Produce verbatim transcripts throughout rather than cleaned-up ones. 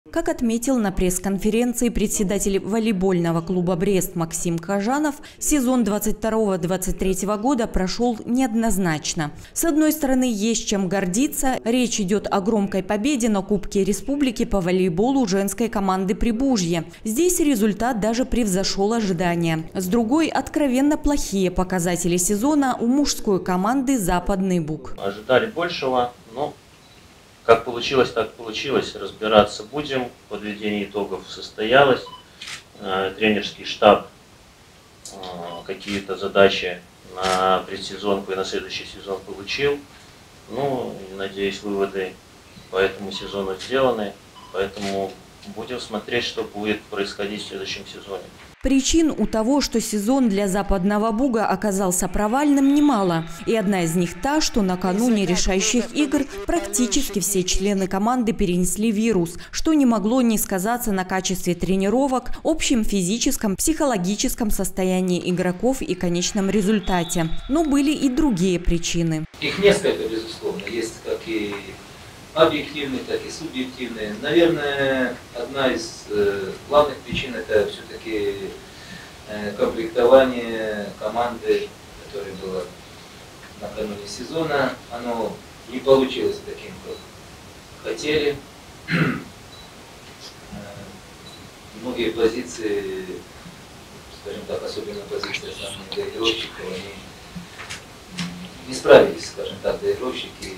Как отметил на пресс-конференции председатель волейбольного клуба «Брест» Максим Кажанов, сезон двадцать второго — двадцать третьего года прошел неоднозначно. С одной стороны, есть чем гордиться. Речь идет о громкой победе на Кубке Республики по волейболу женской команды «Прибужье». Здесь результат даже превзошел ожидания. С другой, откровенно плохие показатели сезона у мужской команды «Западный Буг». Ожидали большего, но как получилось, так получилось. Разбираться будем. Подведение итогов состоялось. Тренерский штаб какие-то задачи на предсезонку и на следующий сезон получил. Ну, надеюсь, выводы по этому сезону сделаны. Поэтому будем смотреть, что будет происходить в следующем сезоне. Причин у того, что сезон для Западного Буга оказался провальным, немало. И одна из них та, что накануне решающих игр практически все члены команды перенесли вирус, что не могло не сказаться на качестве тренировок, общем физическом, психологическом состоянии игроков и конечном результате. Но были и другие причины. Их несколько, безусловно. Есть как и объективные, так и субъективные. Наверное, одна из э, главных причин — это все-таки э, комплектование команды, которое было накануне сезона. Оно не получилось таким, как хотели. Многие позиции, скажем так, особенно позиции основных доигровщиков, они не справились, скажем так, доигровщики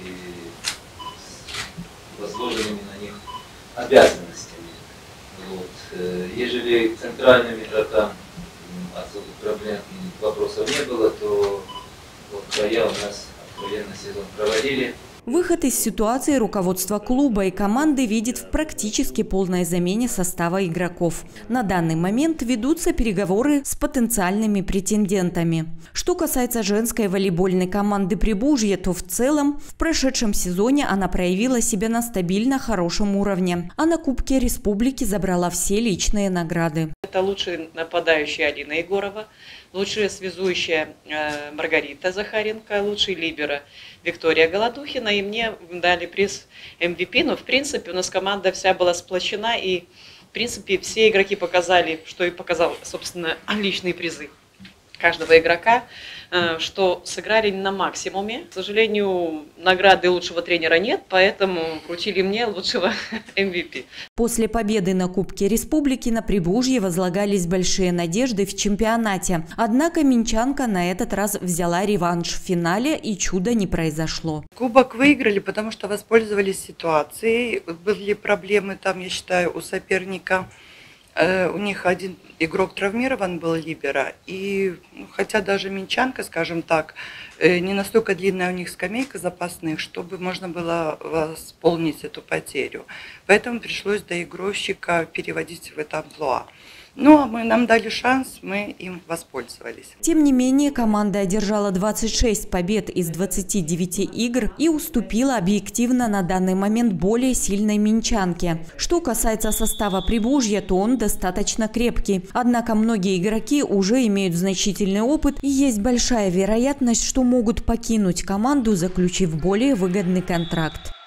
возложенными на них обязанностями. Вот. Ежели к центральным игрокам особых проблем и вопросов не было, то вот края у нас откровенно сезон проводили. Выход из ситуации руководство клуба и команды видит в практически полной замене состава игроков. На данный момент ведутся переговоры с потенциальными претендентами. Что касается женской волейбольной команды «Прибужье», то в целом в прошедшем сезоне она проявила себя на стабильно хорошем уровне, а на Кубке Республики забрала все личные награды. Это лучшая нападающая Алина Егорова, лучшая связующая э, Маргарита Захаренко, лучший либеро Виктория Голодухина, и мне дали приз эм ви пи. Но в принципе у нас команда вся была сплочена, и в принципе все игроки показали, что и показал, собственно, личные призы каждого игрока, что сыграли на максимуме. К сожалению, награды лучшего тренера нет, поэтому вручили мне лучшего эм ви пи. После победы на Кубке Республики на Прибужье возлагались большие надежды в чемпионате. Однако минчанка на этот раз взяла реванш в финале, и чуда не произошло. Кубок выиграли, потому что воспользовались ситуацией. Были проблемы там, я считаю, у соперника. У них один игрок травмирован был, либера, и хотя даже минчанка, скажем так, не настолько длинная у них скамейка запасных, чтобы можно было восполнить эту потерю. Поэтому пришлось доигровщика переводить в это амплуа. Ну, а мы, нам дали шанс, мы им воспользовались. Тем не менее, команда одержала двадцать шесть побед из двадцати девяти игр и уступила объективно на данный момент более сильной минчанке. Что касается состава Прибужья, то он достаточно крепкий. Однако многие игроки уже имеют значительный опыт, и есть большая вероятность, что могут покинуть команду, заключив более выгодный контракт.